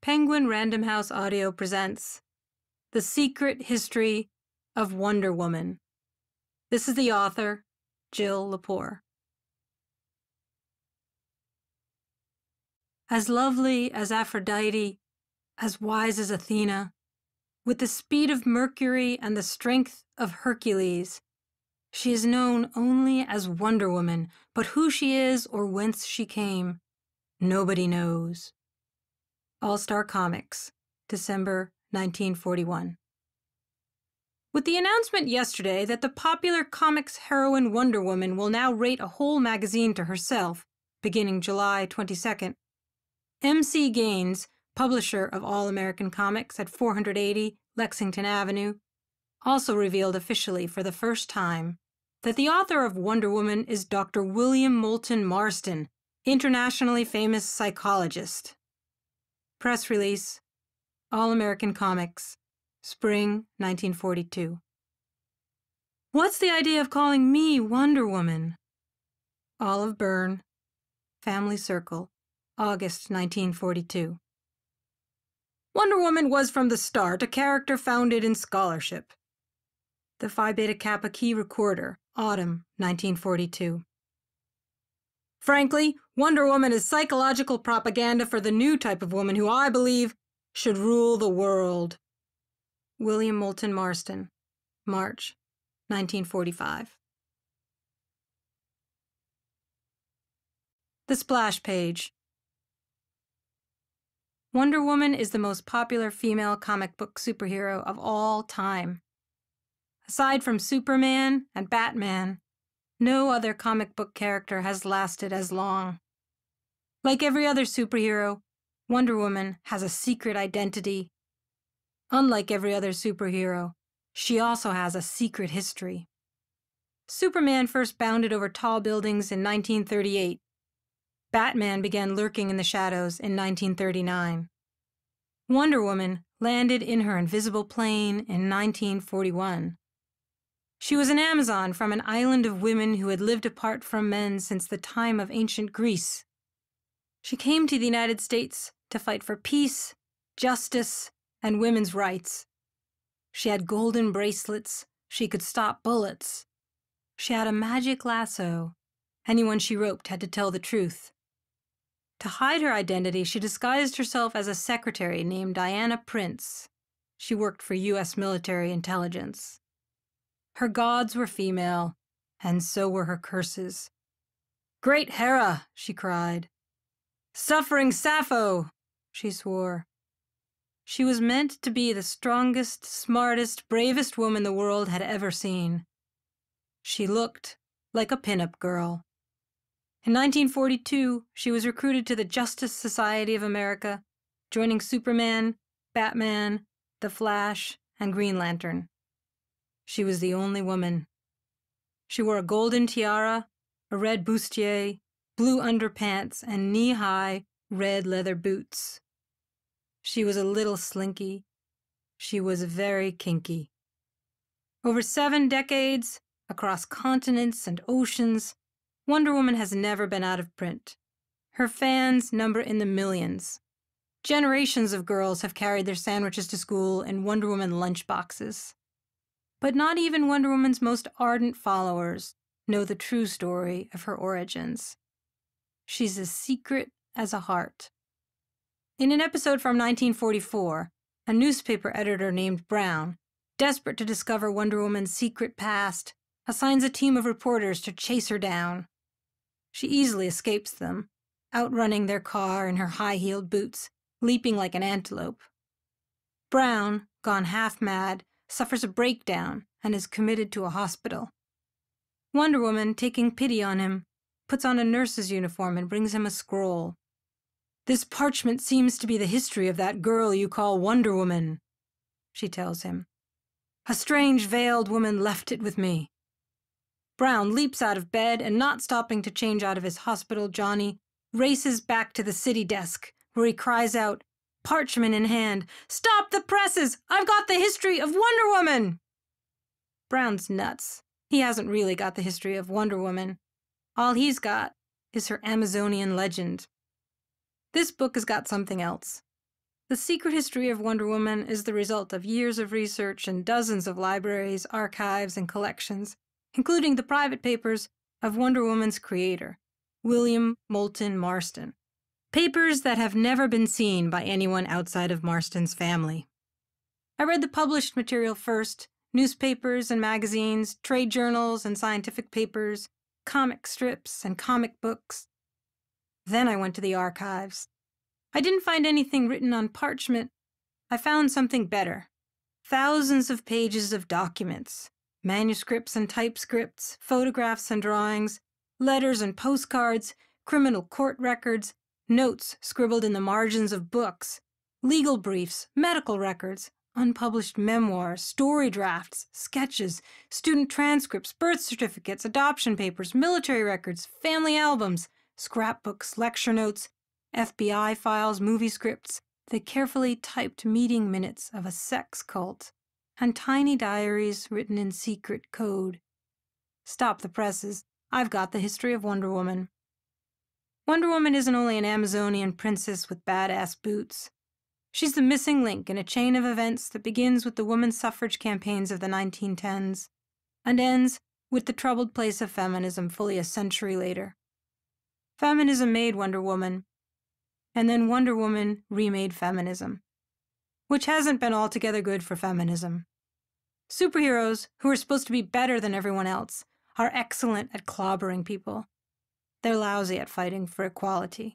Penguin Random House Audio presents The Secret History of Wonder Woman. This is the author, Jill Lepore. As lovely as Aphrodite, as wise as Athena, with the speed of Mercury and the strength of Hercules, she is known only as Wonder Woman, but who she is or whence she came, nobody knows. All-Star Comics, December 1941. With the announcement yesterday that the popular comics heroine Wonder Woman will now rate a whole magazine to herself, beginning July 22nd, M.C. Gaines, publisher of All American Comics at 480 Lexington Avenue, also revealed officially for the first time that the author of Wonder Woman is Dr. William Moulton Marston, internationally famous psychologist. Press release, All American Comics, Spring 1942. What's the idea of calling me Wonder Woman? Olive Byrne, Family Circle, August 1942. Wonder Woman was from the start a character founded in scholarship. The Phi Beta Kappa Key Recorder, Autumn 1942. Frankly, Wonder Woman is psychological propaganda for the new type of woman who I believe should rule the world. William Moulton Marston, March 1945. The splash page. Wonder Woman is the most popular female comic book superhero of all time. Aside from Superman and Batman, no other comic book character has lasted as long. Like every other superhero, Wonder Woman has a secret identity. Unlike every other superhero, she also has a secret history. Superman first bounded over tall buildings in 1938. Batman began lurking in the shadows in 1939. Wonder Woman landed in her invisible plane in 1941. She was an Amazon from an island of women who had lived apart from men since the time of ancient Greece. She came to the United States to fight for peace, justice, and women's rights. She had golden bracelets. She could stop bullets. She had a magic lasso. Anyone she roped had to tell the truth. To hide her identity, she disguised herself as a secretary named Diana Prince. She worked for U.S. military intelligence. Her gods were female, and so were her curses. "Great Hera," she cried. "Suffering Sappho," she swore. She was meant to be the strongest, smartest, bravest woman the world had ever seen. She looked like a pinup girl. In 1942, she was recruited to the Justice Society of America, joining Superman, Batman, The Flash, and Green Lantern. She was the only woman. She wore a golden tiara, a red bustier, blue underpants, and knee-high red leather boots. She was a little slinky. She was very kinky. Over 7 decades, across continents and oceans, Wonder Woman has never been out of print. Her fans number in the millions. Generations of girls have carried their sandwiches to school in Wonder Woman lunchboxes. But not even Wonder Woman's most ardent followers know the true story of her origins. She's as secret as a heart. In an episode from 1944, a newspaper editor named Brown, desperate to discover Wonder Woman's secret past, assigns a team of reporters to chase her down. She easily escapes them, outrunning their car in her high-heeled boots, leaping like an antelope. Brown, gone half-mad, suffers a breakdown and is committed to a hospital. Wonder Woman, taking pity on him, puts on a nurse's uniform and brings him a scroll. "This parchment seems to be the history of that girl you call Wonder Woman," she tells him. "A strange veiled woman left it with me." Brown leaps out of bed and, not stopping to change out of his hospital Johnny, races back to the city desk, where he cries out, parchment in hand, "Stop the presses! I've got the history of Wonder Woman!" Brown's nuts. He hasn't really got the history of Wonder Woman. All he's got is her Amazonian legend. This book has got something else. The secret history of Wonder Woman is the result of years of research and dozens of libraries, archives, and collections, including the private papers of Wonder Woman's creator, William Moulton Marston. Papers that have never been seen by anyone outside of Marston's family. I read the published material first, newspapers and magazines, trade journals and scientific papers, comic strips and comic books. Then I went to the archives. I didn't find anything written on parchment. I found something better. Thousands of pages of documents, manuscripts and typescripts, photographs and drawings, letters and postcards, criminal court records, notes scribbled in the margins of books, legal briefs, medical records, unpublished memoirs, story drafts, sketches, student transcripts, birth certificates, adoption papers, military records, family albums, scrapbooks, lecture notes, FBI files, movie scripts, the carefully typed meeting minutes of a sex cult, and tiny diaries written in secret code. Stop the presses. I've got the history of Wonder Woman. Wonder Woman isn't only an Amazonian princess with badass boots. She's the missing link in a chain of events that begins with the women's suffrage campaigns of the 1910s and ends with the troubled place of feminism fully a century later. Feminism made Wonder Woman, and then Wonder Woman remade feminism, which hasn't been altogether good for feminism. Superheroes, who are supposed to be better than everyone else, are excellent at clobbering people. They're lousy at fighting for equality.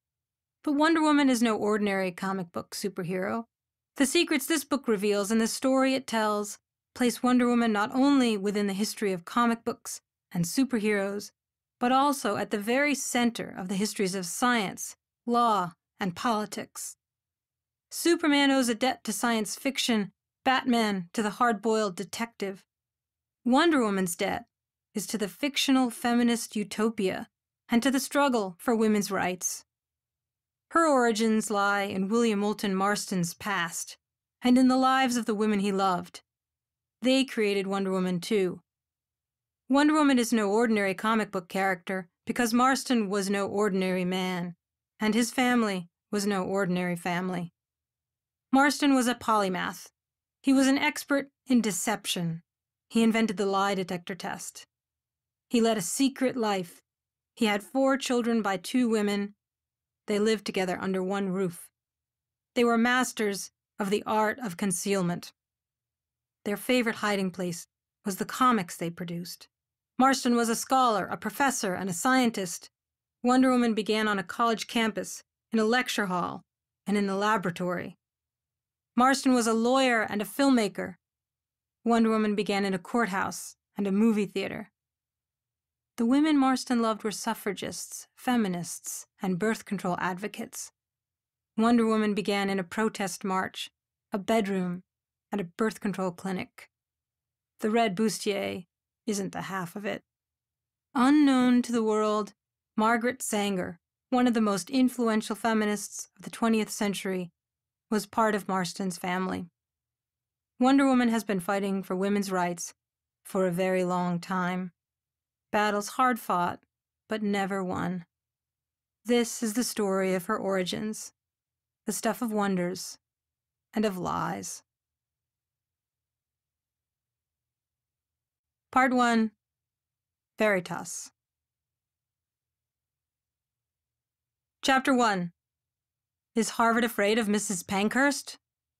But Wonder Woman is no ordinary comic book superhero. The secrets this book reveals and the story it tells place Wonder Woman not only within the history of comic books and superheroes, but also at the very center of the histories of science, law, and politics. Superman owes a debt to science fiction, Batman to the hard-boiled detective. Wonder Woman's debt is to the fictional feminist utopia and to the struggle for women's rights. Her origins lie in William Moulton Marston's past and in the lives of the women he loved. They created Wonder Woman too. Wonder Woman is no ordinary comic book character because Marston was no ordinary man, and his family was no ordinary family. Marston was a polymath. He was an expert in deception. He invented the lie detector test. He led a secret life. He had 4 children by 2 women. They lived together under one roof. They were masters of the art of concealment. Their favorite hiding place was the comics they produced. Marston was a scholar, a professor, and a scientist. Wonder Woman began on a college campus, in a lecture hall, and in the laboratory. Marston was a lawyer and a filmmaker. Wonder Woman began in a courthouse and a movie theater. The women Marston loved were suffragists, feminists, and birth control advocates. Wonder Woman began in a protest march, a bedroom, and a birth control clinic. The red bustier isn't the half of it. Unknown to the world, Margaret Sanger, one of the most influential feminists of the 20th century, was part of Marston's family. Wonder Woman has been fighting for women's rights for a very long time. Battles hard fought, but never won. This is the story of her origins, the stuff of wonders and of lies. Part 1. Veritas. Chapter 1. Is Harvard afraid of Mrs. Pankhurst?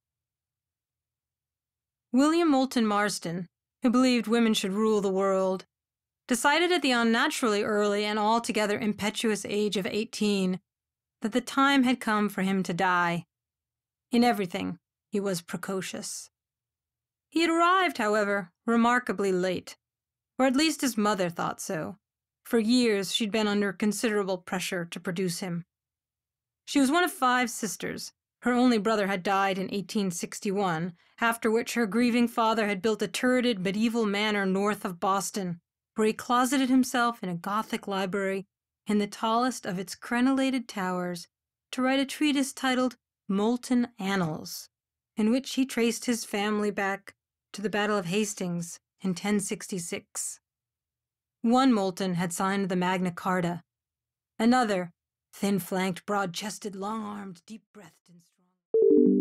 William Moulton Marston, who believed women should rule the world, decided at the unnaturally early and altogether impetuous age of 18 that the time had come for him to die. In everything, he was precocious. He had arrived, however, remarkably late, or at least his mother thought so. For years, she'd been under considerable pressure to produce him. She was one of 5 sisters. Her only brother had died in 1861, after which her grieving father had built a turreted medieval manor north of Boston, where he closeted himself in a Gothic library in the tallest of its crenellated towers to write a treatise titled Moulton Annals, in which he traced his family back to the Battle of Hastings in 1066. One Moulton had signed the Magna Carta. Another, thin-flanked, broad-chested, long-armed, deep-breathed, and strong.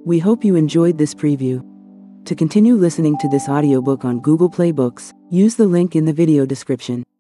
We hope you enjoyed this preview. To continue listening to this audiobook on Google Play Books, use the link in the video description.